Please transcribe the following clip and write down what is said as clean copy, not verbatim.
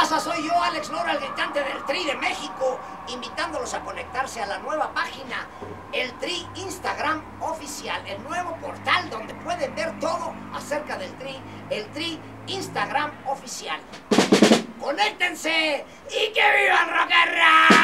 raza? Soy yo, Alex Lora, el gritante del Tri de México, invitándolos a conectarse a la nueva página, el Tri Instagram Oficial, el nuevo portal donde pueden ver todo acerca del Tri, el Tri Instagram Oficial. ¡Conéctense y que viva el rock and roll!